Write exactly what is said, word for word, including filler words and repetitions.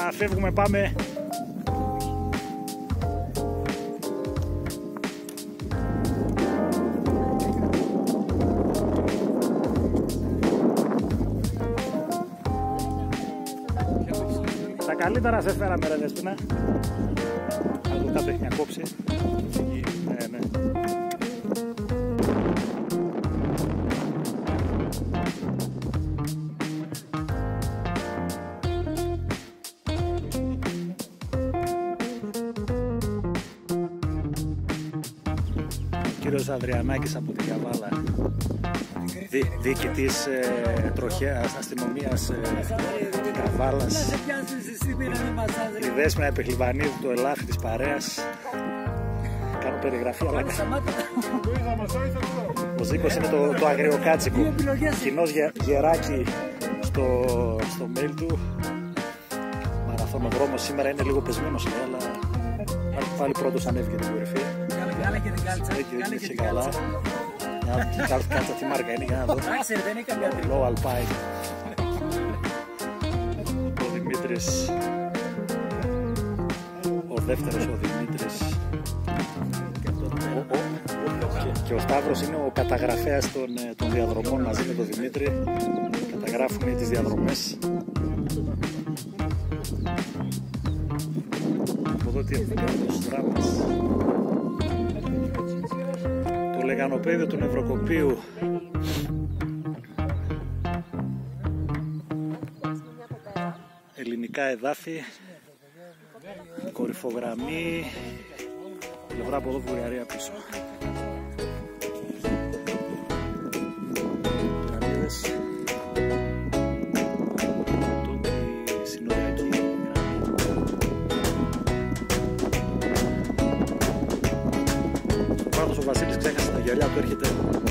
φεύγουμε, πάμε. Τα καλύτερα σε φέραμε, ρε Δέσποινα. Αυτό κάτω έχει μια κόψη. Ναι, ναι. Ο κύριος Αδριανάκης από την Καβάλα, δι, διοικητής ε, τροχέας αστυνομίας ε, Καβάλας. Η Δέσποινα Επεχλιβανίδου, το ελάφι της παρέας. Κάνω περιγραφή, αλλά ο Ζήκος είναι το, το αγριοκάτσικο. Κοινός γε, γεράκι στο, στο mail του. Μαραθωνοδρόμος σήμερα είναι λίγο πεσμένος, αλλά πάλι πρώτος ανέβηκε την κορυφή. Έχει καλά. Κάτσα τι μάρκα είναι, για να δω. Low Alpine. Ο Δημήτρης, ο δεύτερος ο Δημήτρης. Και ο Σταύρος είναι ο καταγραφέας των, των διαδρομών μαζί με τον Δημήτρη. Καταγράφουμε τις διαδρομές. Από εδώ τι έχουμε τους δράμες. Το λεγανοπέδιο του Νευροκοπίου. Ελληνικά εδάφη. Κορυφογραμμή. Πλευρά από εδώ, Βουλγαρία πίσω. Καρύδες. Τούτη συνοριακή γραμμή. Πάντως ο Βασίλης ξέχασε τα γυαλιά του, έρχεται